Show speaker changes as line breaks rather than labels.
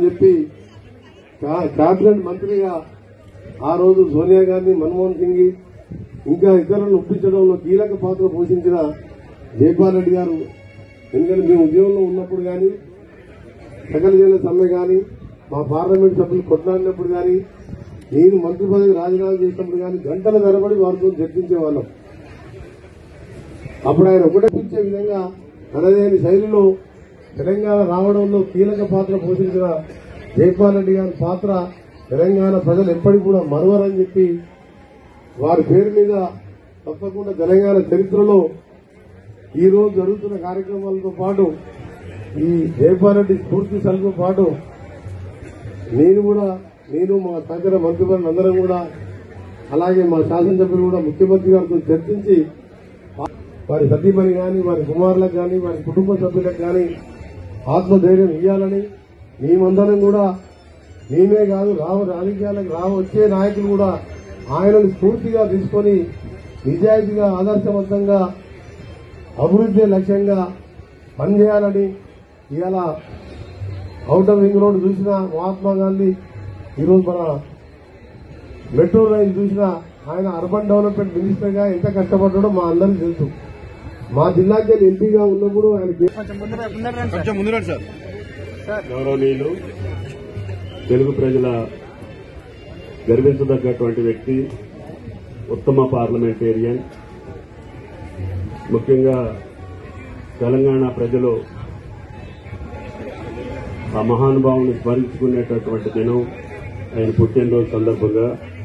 చెప్పి కేబినెట్ మంత్రిగా ఆ రోజు సోనియా గాంధీ, మన్మోహన్ సింగ్ ఇంకా ఇతరులను ఒప్పించడంలో కీలక పాత్ర పోషించిన జైపాల్ రెడ్డి గారు. ఎందుకంటే మేము ఉద్యోగంలో ఉన్నప్పుడు కానీ, సకల జన సమ్మె కానీ, మా పార్లమెంట్ సభ్యులు కొట్లాడినప్పుడు కానీ, నేను మంత్రి పదవి రాజీనామా చేసినప్పుడు కానీ గంటల తరబడి వారితో చర్చించేవాళ్ళం. అప్పుడు ఆయన ఒకటే ఇచ్చే విధంగా తనదైన శైలిలో తెలంగాణ రావడంలో కీలక పాత్ర పోషించిన జైపాల్ రెడ్డి గారి పాత్ర తెలంగాణ ప్రజలు ఎప్పటికి కూడా మరువరని చెప్పి వారి పేరు మీద తప్పకుండా తెలంగాణ చరిత్రలో ఈ రోజు జరుగుతున్న కార్యక్రమాలతో పాటు ఈ జైపాల్ రెడ్డి స్ఫూర్తి సభతో పాటు నేను మా సహచర మంత్రివర్గం అందరం కూడా, అలాగే మా శాసనసభ్యులు కూడా ముఖ్యమంత్రి గారితో చర్చించి వారి సతీమణి కానీ, వారి కుమారులకు కానీ, వారి కుటుంబ సభ్యులకు కానీ ఆత్మధైర్యం ఇవ్వాలని, మేమందరం కూడా మేమే కాదు రాజకీయాలకు వచ్చే నాయకులు కూడా ఆయనను స్ఫూర్తిగా తీసుకొని నిజాయితీగా ఆదర్శవంతంగా అభివృద్ధి లక్ష్యంగా పనిచేయాలని, ఇవాళ ఔటర్ రింగ్ రోడ్ చూసిన మహాత్మా గాంధీ, ఈరోజు మన మెట్రో రైలు చూసిన ఆయన అర్బన్ డెవలప్మెంట్ మినిస్టర్ గా ఎంత కష్టపడ్డాడో మా అందరికీ తెలుసు. మా జిల్లాకి ఎంపీగా ఉన్నప్పుడు ఆయన
గౌరవనీయులు తెలుగు ప్రజల గర్వించదగ్గటువంటి వ్యక్తి, ఉత్తమ పార్లమెంటేరియన్. ముఖ్యంగా తెలంగాణ ప్రజలు ఆ మహానుభావుని స్మరించుకునేటటువంటి దినం ఆయన పుట్టినరోజు సందర్భంగా